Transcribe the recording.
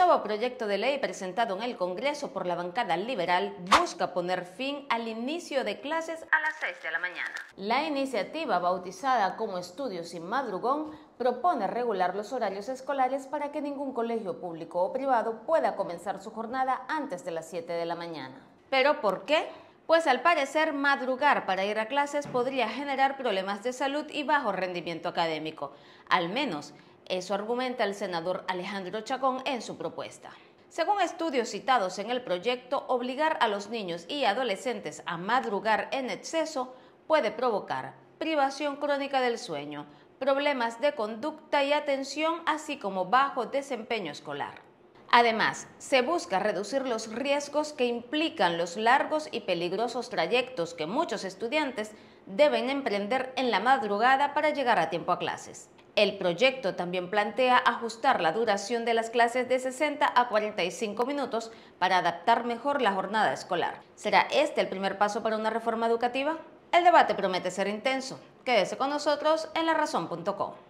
nuevo proyecto de ley presentado en el Congreso por la bancada liberal busca poner fin al inicio de clases a las 6 de la mañana. La iniciativa, bautizada como Estudio sin Madrugón, propone regular los horarios escolares para que ningún colegio público o privado pueda comenzar su jornada antes de las 7 de la mañana. ¿Pero por qué? Pues al parecer madrugar para ir a clases podría generar problemas de salud y bajo rendimiento académico. Al menos eso argumenta el senador Alejandro Chacón en su propuesta. Según estudios citados en el proyecto, obligar a los niños y adolescentes a madrugar en exceso puede provocar privación crónica del sueño, problemas de conducta y atención, así como bajo desempeño escolar. Además, se busca reducir los riesgos que implican los largos y peligrosos trayectos que muchos estudiantes deben emprender en la madrugada para llegar a tiempo a clases. El proyecto también plantea ajustar la duración de las clases de 60 a 45 minutos para adaptar mejor la jornada escolar. ¿Será este el primer paso para una reforma educativa? El debate promete ser intenso. Quédese con nosotros en larazón.co.